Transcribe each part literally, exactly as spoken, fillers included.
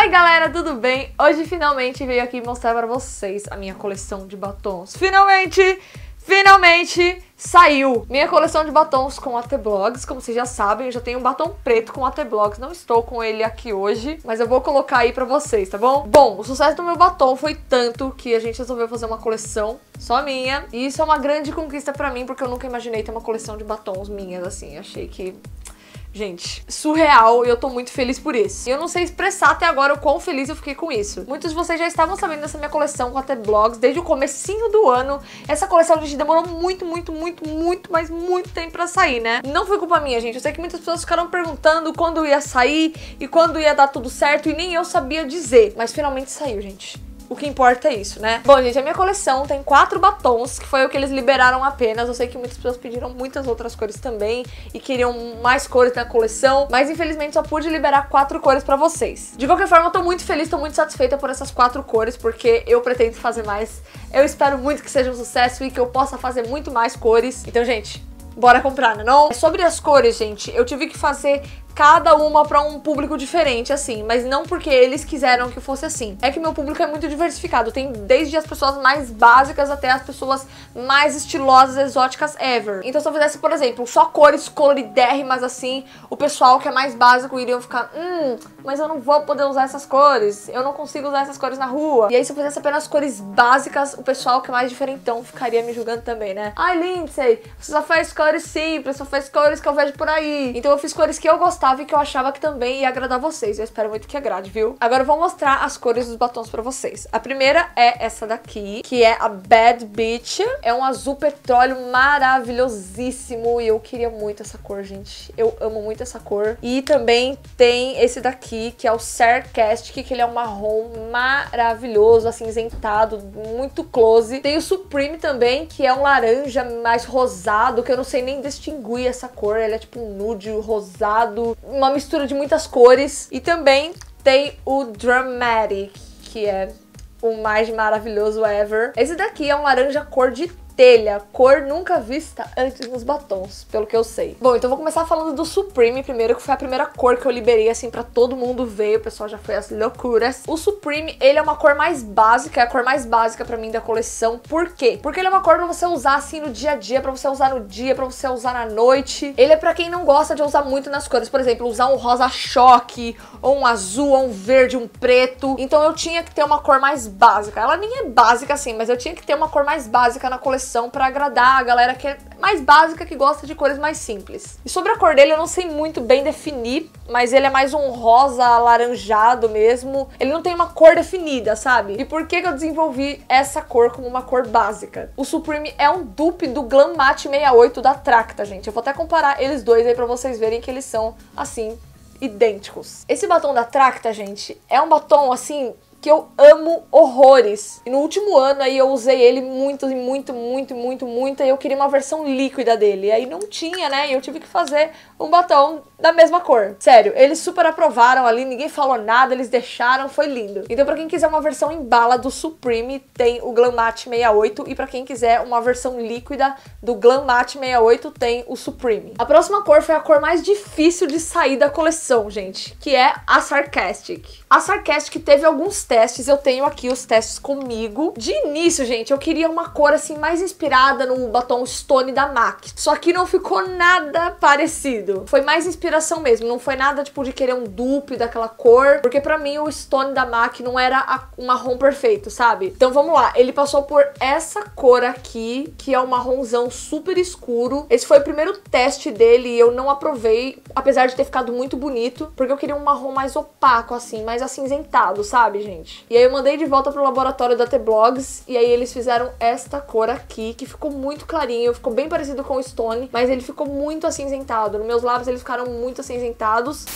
Oi galera, tudo bem? Hoje finalmente veio aqui mostrar pra vocês a minha coleção de batons. Finalmente, finalmente saiu minha coleção de batons com A T Blogs. Como vocês já sabem, eu já tenho um batom preto com A T Blogs. Não estou com ele aqui hoje, mas eu vou colocar aí pra vocês, tá bom? Bom, o sucesso do meu batom foi tanto que a gente resolveu fazer uma coleção só minha. E isso é uma grande conquista pra mim, porque eu nunca imaginei ter uma coleção de batons minhas, assim. Achei que... Gente, surreal, e eu tô muito feliz por isso. E eu não sei expressar até agora o quão feliz eu fiquei com isso. Muitos de vocês já estavam sabendo dessa minha coleção com A T Blogs desde o comecinho do ano. Essa coleção, gente, demorou muito, muito, muito, muito, mas muito tempo pra sair, né? Não foi culpa minha, gente. Eu sei que muitas pessoas ficaram perguntando quando ia sair e quando ia dar tudo certo, e nem eu sabia dizer. Mas finalmente saiu, gente. O que importa é isso, né? Bom, gente, a minha coleção tem quatro batons, que foi o que eles liberaram apenas. Eu sei que muitas pessoas pediram muitas outras cores também e queriam mais cores na coleção, mas infelizmente só pude liberar quatro cores pra vocês. De qualquer forma, eu tô muito feliz, tô muito satisfeita por essas quatro cores, porque eu pretendo fazer mais. Eu espero muito que seja um sucesso e que eu possa fazer muito mais cores. Então, gente, bora comprar, né não? Sobre as cores, gente, eu tive que fazer cada uma pra um público diferente, assim, mas não porque eles quiseram que fosse assim. É que meu público é muito diversificado, tem desde as pessoas mais básicas até as pessoas mais estilosas, exóticas ever. Então se eu fizesse, por exemplo, só cores coloridérrimas assim, o pessoal que é mais básico iriam ficar, hum, mas eu não vou poder usar essas cores, eu não consigo usar essas cores na rua. E aí se eu fizesse apenas cores básicas, o pessoal que é mais diferentão ficaria me julgando também, né? Ai, Lindsay, você só faz cores simples, só faz cores que eu vejo por aí. Então eu fiz cores que eu gostava e que eu achava que também ia agradar vocês. Eu espero muito que agrade, viu? Agora eu vou mostrar as cores dos batons pra vocês. A primeira é essa daqui, que é a Bad Bitch. É um azul petróleo maravilhosíssimo e eu queria muito essa cor, gente. Eu amo muito essa cor. E também tem esse daqui, que é o Sarcastic, que ele é um marrom maravilhoso, acinzentado, muito close. Tem o Supreme também, que é um laranja mais rosado, que eu não sei nem distinguir essa cor. Ele é tipo um nude rosado, uma mistura de muitas cores. E também tem o Dramatic, que é o mais maravilhoso ever. Esse daqui é um laranja cor de telha, cor nunca vista antes nos batons, pelo que eu sei. Bom, então eu vou começar falando do Supreme primeiro, que foi a primeira cor que eu liberei, assim, pra todo mundo ver. O pessoal já foi às loucuras. O Supreme, ele é uma cor mais básica, é a cor mais básica pra mim da coleção. Por quê? Porque ele é uma cor pra você usar, assim, no dia a dia, pra você usar no dia, pra você usar na noite. Ele é pra quem não gosta de usar muito nas cores. Por exemplo, usar um rosa choque, ou um azul, ou um verde, um preto. Então eu tinha que ter uma cor mais básica. Ela nem é básica, assim, mas eu tinha que ter uma cor mais básica na coleção pra agradar a galera que é mais básica, que gosta de cores mais simples. E sobre a cor dele eu não sei muito bem definir, mas ele é mais um rosa alaranjado mesmo. Ele não tem uma cor definida, sabe? E por que que eu desenvolvi essa cor como uma cor básica? O Supreme é um dupe do Glam Matte sessenta e oito da Tracta, gente. Eu vou até comparar eles dois aí pra vocês verem que eles são, assim, idênticos. Esse batom da Tracta, gente, é um batom, assim, que eu amo horrores. E no último ano aí eu usei ele muito, muito, muito, muito, muito, e eu queria uma versão líquida dele. E aí não tinha, né? E eu tive que fazer um batom da mesma cor. Sério, eles super aprovaram ali, ninguém falou nada, eles deixaram, foi lindo. Então pra quem quiser uma versão em bala do Supreme, tem o Glam Matte sessenta e oito, e pra quem quiser uma versão líquida do Glam Matte sessenta e oito, tem o Supreme. A próxima cor foi a cor mais difícil de sair da coleção, gente, que é a Sarcastic. A Sarcastic teve alguns testes, eu tenho aqui os testes comigo. De início, gente, eu queria uma cor assim mais inspirada no batom Stone da MAC, só que não ficou nada parecido. Foi mais inspiração mesmo, não foi nada tipo de querer um dupe daquela cor, porque pra mim o Stone da MAC não era a, um marrom perfeito, sabe? Então vamos lá, ele passou por essa cor aqui, que é um marronzão super escuro. Esse foi o primeiro teste dele e eu não aprovei, apesar de ter ficado muito bonito, porque eu queria um marrom mais opaco, assim, mais acinzentado, sabe, gente? E aí eu mandei de volta pro laboratório da A T Blogs, e aí eles fizeram esta cor aqui, que ficou muito clarinho, ficou bem parecido com o Stone, mas ele ficou muito acinzentado. Nos meus lábios eles ficaram muito acinzentados.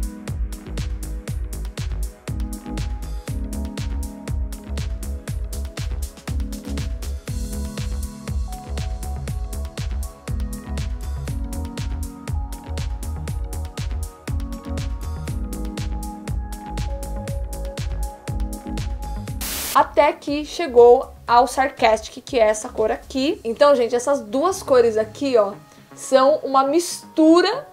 Até que chegou ao Sarcastic, que é essa cor aqui. Então, gente, essas duas cores aqui, ó, são uma mistura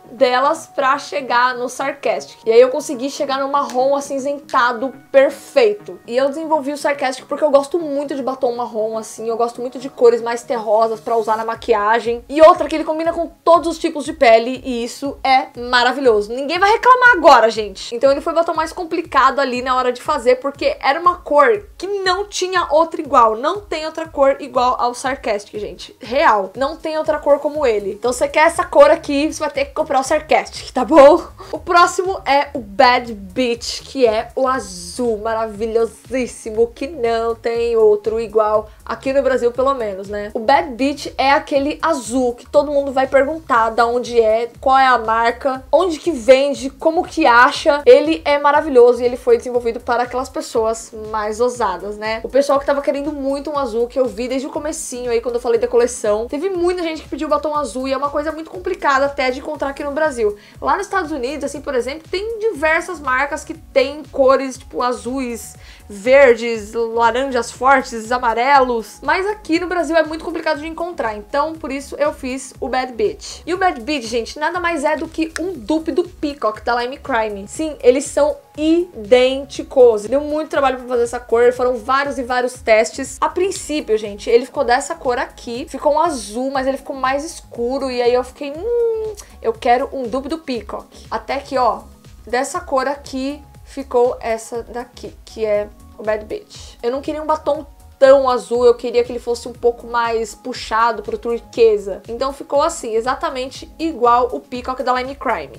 delas pra chegar no Sarcastic. E aí eu consegui chegar no marrom acinzentado perfeito. E eu desenvolvi o Sarcastic porque eu gosto muito de batom marrom, assim. Eu gosto muito de cores mais terrosas pra usar na maquiagem. E outra que ele combina com todos os tipos de pele, e isso é maravilhoso. Ninguém vai reclamar agora, gente. Então ele foi o batom mais complicado ali na hora de fazer, porque era uma cor que não tinha outra igual. Não tem outra cor igual ao Sarcastic, gente. Real. Não tem outra cor como ele. Então você quer essa cor aqui, você vai ter que comprar o Sarcastic, tá bom? O próximo é o Bad Bitch, que é o azul maravilhosíssimo, que não tem outro igual aqui no Brasil, pelo menos, né? O Bad Bitch é aquele azul que todo mundo vai perguntar da onde é, qual é a marca, onde que vende, como que acha. Ele é maravilhoso e ele foi desenvolvido para aquelas pessoas mais ousadas, né? O pessoal que tava querendo muito um azul, que eu vi desde o comecinho aí, quando eu falei da coleção. Teve muita gente que pediu batom azul e é uma coisa muito complicada até de encontrar aqui no Brasil. Lá nos Estados Unidos, assim, por exemplo, tem diversas marcas que tem cores, tipo, azuis, verdes, laranjas fortes, amarelos, mas aqui no Brasil é muito complicado de encontrar, então por isso eu fiz o Bad Bitch. E o Bad Bitch, gente, nada mais é do que um dupe do Peacock da Lime Crime. Sim, eles são idênticos. Deu muito trabalho pra fazer essa cor, foram vários e vários testes. A princípio, gente, ele ficou dessa cor aqui, ficou um azul, mas ele ficou mais escuro, e aí eu fiquei, hum, eu quero um dupe do Peacock. Até que, ó, dessa cor aqui ficou essa daqui, que é o Bad Bitch. Eu não queria um batom tão azul, eu queria que ele fosse um pouco mais puxado pro turquesa. Então ficou assim, exatamente igual o Peacock da Lime Crime.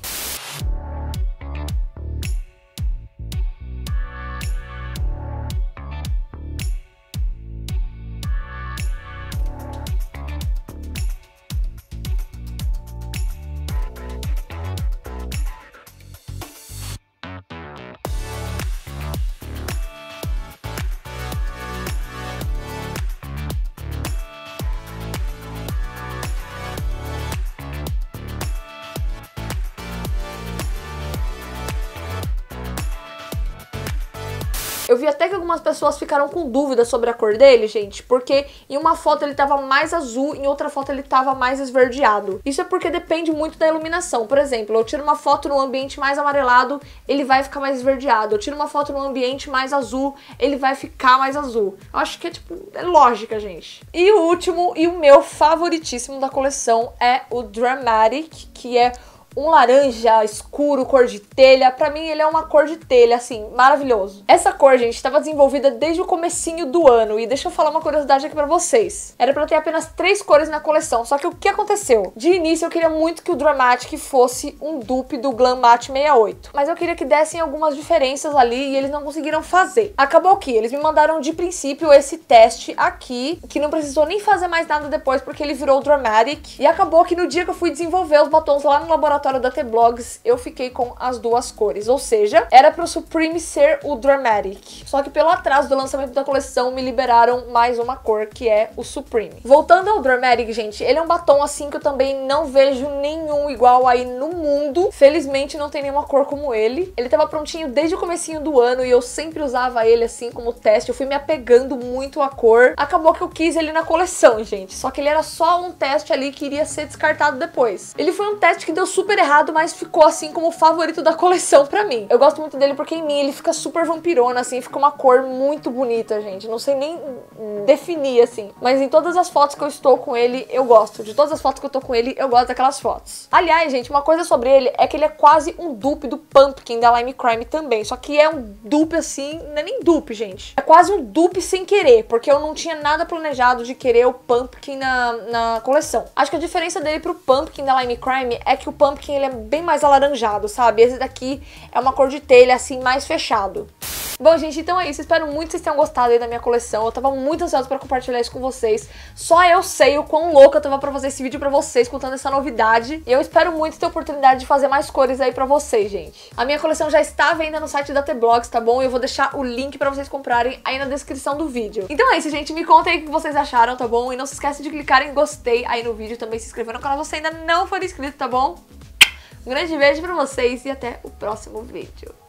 Eu vi até que algumas pessoas ficaram com dúvida sobre a cor dele, gente, porque em uma foto ele tava mais azul, em outra foto ele tava mais esverdeado. Isso é porque depende muito da iluminação. Por exemplo, eu tiro uma foto num ambiente mais amarelado, ele vai ficar mais esverdeado. Eu tiro uma foto num ambiente mais azul, ele vai ficar mais azul. Eu acho que é, tipo, é lógica, gente. E o último e o meu favoritíssimo da coleção é o Dramatic, que é um laranja escuro, cor de telha. Pra mim ele é uma cor de telha, assim, maravilhoso. Essa cor, gente, estava desenvolvida desde o comecinho do ano. E deixa eu falar uma curiosidade aqui pra vocês. Era pra ter apenas três cores na coleção, só que o que aconteceu? De início eu queria muito que o Dramatic fosse um dupe do Glam Matte sessenta e oito. Mas eu queria que dessem algumas diferenças ali e eles não conseguiram fazer. Acabou que eles me mandaram de princípio esse teste aqui, que não precisou nem fazer mais nada depois, porque ele virou o Dramatic. E acabou que no dia que eu fui desenvolver os batons lá no laboratório da T-Blogs, eu fiquei com as duas cores, ou seja, era pro Supreme ser o Dramatic, só que pelo atraso do lançamento da coleção me liberaram mais uma cor, que é o Supreme. Voltando ao Dramatic, gente, ele é um batom assim que eu também não vejo nenhum igual aí no mundo. Felizmente não tem nenhuma cor como ele. Ele tava prontinho desde o comecinho do ano e eu sempre usava ele assim como teste. Eu fui me apegando muito à cor. Acabou que eu quis ele na coleção, gente, só que ele era só um teste ali que iria ser descartado depois. Ele foi um teste que deu super errado, mas ficou assim como o favorito da coleção pra mim. Eu gosto muito dele porque em mim ele fica super vampirona, assim, fica uma cor muito bonita, gente. Não sei nem definir, assim. Mas em todas as fotos que eu estou com ele, eu gosto. De todas as fotos que eu tô com ele, eu gosto daquelas fotos. Aliás, gente, uma coisa sobre ele é que ele é quase um dupe do Pumpkin da Lime Crime também. Só que é um dupe assim, não é nem dupe, gente. É quase um dupe sem querer, porque eu não tinha nada planejado de querer o Pumpkin na, na coleção. Acho que a diferença dele pro Pumpkin da Lime Crime é que o Pumpkin ele é bem mais alaranjado, sabe? Esse daqui é uma cor de telha, assim, mais fechado. Bom, gente, então é isso. Espero muito que vocês tenham gostado aí da minha coleção. Eu tava muito ansiosa pra compartilhar isso com vocês. Só eu sei o quão louca eu tava pra fazer esse vídeo pra vocês, contando essa novidade. E eu espero muito ter a oportunidade de fazer mais cores aí pra vocês, gente. A minha coleção já está à venda no site da T-Blogs, tá bom? Eu vou deixar o link pra vocês comprarem aí na descrição do vídeo. Então é isso, gente. Me contem aí o que vocês acharam, tá bom? E não se esquece de clicar em gostei aí no vídeo. Também se inscrever no canal se você ainda não for inscrito, tá bom? Um grande beijo pra vocês e até o próximo vídeo.